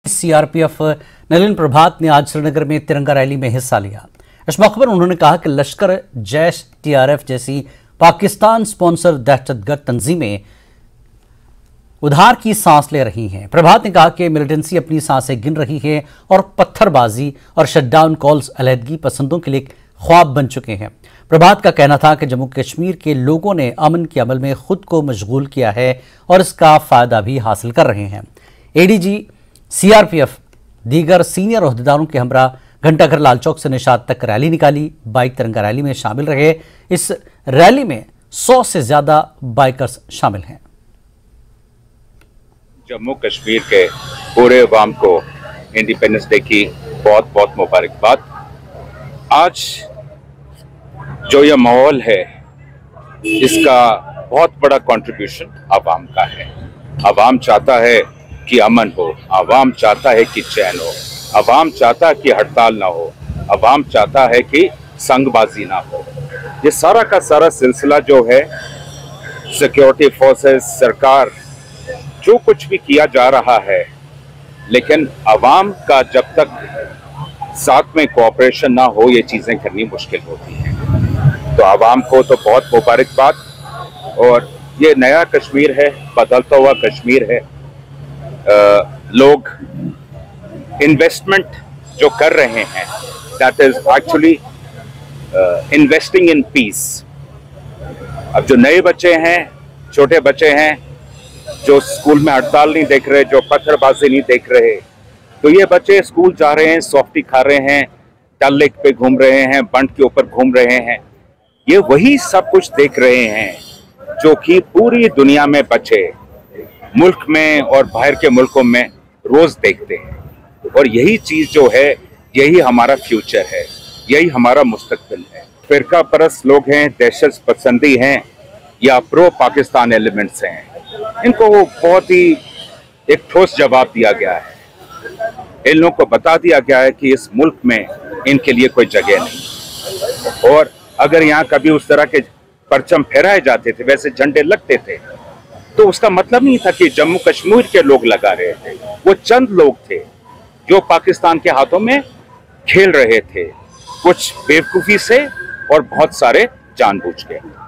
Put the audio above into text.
CRPF Nalin प्रभात ने आज श्रीनगर में तिरंगा रैली में हिस्सा लिया। इस मौके पर उन्होंने कहा कि लश्कर, जैश, टीआरएफ जैसी पाकिस्तान स्पॉन्सर दहशतगर्द तंजीमें उधार की सांस ले रही हैं। प्रभात ने कहा कि मिलिटेंसी अपनी सांसें गिन रही है और पत्थरबाजी और शटडाउन कॉल्स अलहदगी पसंदों के लिए ख्वाब बन चुके हैं। प्रभात का कहना था कि जम्मू कश्मीर के लोगों ने अमन के अमल में खुद को मशगूल किया है और इसका फायदा भी हासिल कर रहे हैं। एडीजी सीआरपीएफ दीगर सीनियर ओहदेदारों के हमरा घंटाघर लाल चौक से निशात तक रैली निकाली। बाइक तिरंगा रैली में शामिल रहे। इस रैली में 100 से ज्यादा बाइकर्स शामिल हैं। जम्मू कश्मीर के पूरे अवाम को इंडिपेंडेंस डे की बहुत बहुत मुबारकबाद। आज जो यह माहौल है, इसका बहुत बड़ा कंट्रीब्यूशन अवाम का है। अवाम चाहता है कि अमन हो, अवाम चाहता है कि चैन हो, अवाम चाहता है कि हड़ताल ना हो, अवाम चाहता है कि संगबाजी ना हो। ये सारा का सारा सिलसिला जो है, सिक्योरिटी फोर्सेस, सरकार, जो कुछ भी किया जा रहा है, लेकिन अवाम का जब तक साथ में कोऑपरेशन ना हो, ये चीज़ें करनी मुश्किल होती हैं। तो अवाम को तो बहुत मुबारकबाद। और ये नया कश्मीर है, बदलता हुआ कश्मीर है। लोग इन्वेस्टमेंट जो कर रहे हैं, that is actually investing in peace. अब जो नए बच्चे हैं, छोटे बच्चे हैं, जो स्कूल में हड़ताल नहीं देख रहे, जो पत्थरबाजी नहीं देख रहे, तो ये बच्चे स्कूल जा रहे हैं, सॉफ्टी खा रहे हैं, डल लेक पे घूम रहे हैं, बंट के ऊपर घूम रहे हैं। ये वही सब कुछ देख रहे हैं जो कि पूरी दुनिया में बच्चे मुल्क में और बाहर के मुल्कों में रोज देखते हैं। और यही चीज जो है, यही हमारा फ्यूचर है, यही हमारा मुस्तकबिल है। फिरका परस्त लोग हैं, दहशत पसंदी हैं या प्रो पाकिस्तान एलिमेंट्स हैं, इनको बहुत ही एक ठोस जवाब दिया गया है। इन लोगों को बता दिया गया है कि इस मुल्क में इनके लिए कोई जगह नहीं। और अगर यहाँ कभी उस तरह के परचम फहराए जाते थे, वैसे झंडे लगते थे, तो उसका मतलब नहीं था कि जम्मू कश्मीर के लोग लगा रहे थे। वो चंद लोग थे जो पाकिस्तान के हाथों में खेल रहे थे, कुछ बेवकूफ़ी से और बहुत सारे जानबूझ के।